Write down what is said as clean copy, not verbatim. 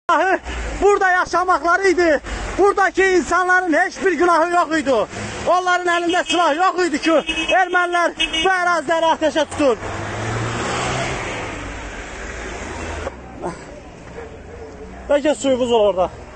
Burada yaşamaklarıydı. Buradaki insanların hiçbir günahı yok idi. Onların elinde silah yok idi ki ermeniler bu əraziləri ateşe tutur. Belki suyumuz olur orada.